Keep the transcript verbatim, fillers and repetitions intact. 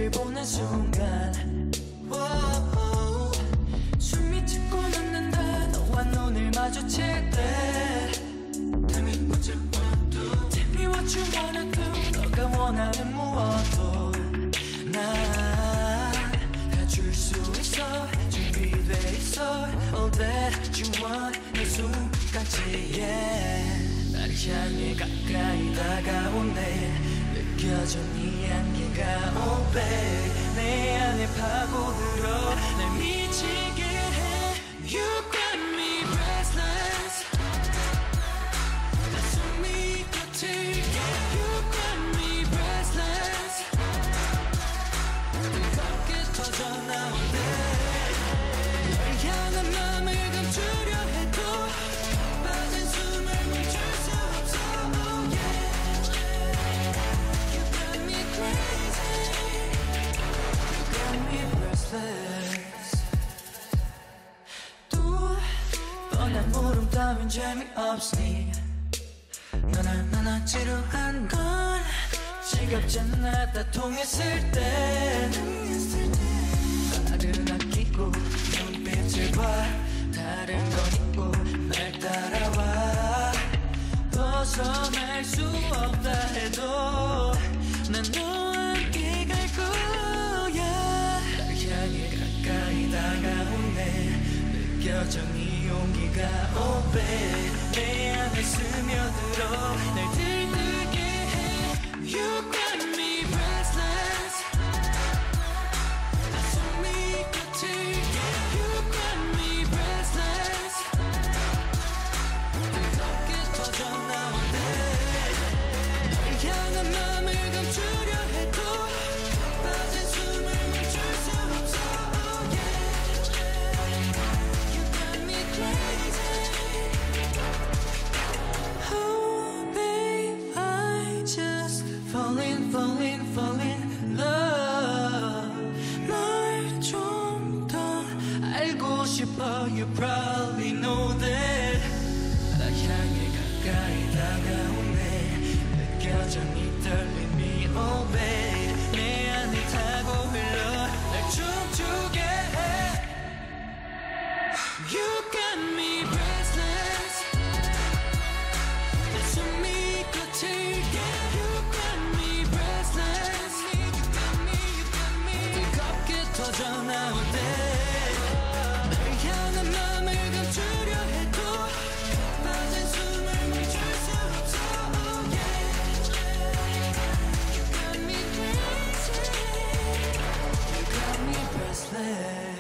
빛을 보는 순간 wow, 숨이 차고 멎는다 너와 눈을 마주칠 때 Tell me what you wanna do Tell me what you wanna do 너가 원하는 무엇도 난 다 줄 수 있어 준비돼 있어 All that you want 내 숨까지 yeah. 날 향해 가까이 다가오네 느껴져 네 향기가 oh babe 내 안에 파고들어 날 미치게 해 You got me restless 내 숨이 거칠게 You got me restless 뜨겁게 터져나오네 널 향한 맘을 감추려 해도 빠진 숨을 멈출 수 없어 oh yeah You got me crazy You got me restless 또 뻔한 물음 따윈 재미없으니 너나 지루한 건 지겹잖아 다 통했을 땐 말은 아끼고 눈빛을 봐 다른 건 있고 날 따라와 벗어날 수 없다 해도 난 너와 함께 갈 거야 날 향해 가까이 다가오네 느껴져 네 용기가 oh babe 내 안에 스며들어 날 들뜨게 해 You got me restless 내 숨이 거칠게 You got me restless 뜨겁게 터져나오네 널 향한 맘을 감추려 해도 빠진 숨을 멈출 수 없어 oh yeah You got me crazy Oh babe I just falling falling falling in love 널 좀 더 알고 싶어 You probably know that 나 향해 가까이 다가오네 느껴져 네 떨림이 oh babe 내 안을 타고 흘러 날 춤추게 해 You got me restless 내 숨이 거칠게 You got me restless 뜨겁게 터져나올 때 널 향한 맘을 감추려 해도 빠진 숨을 멈출 수 없어 oh yeah You got me crazy You got me restless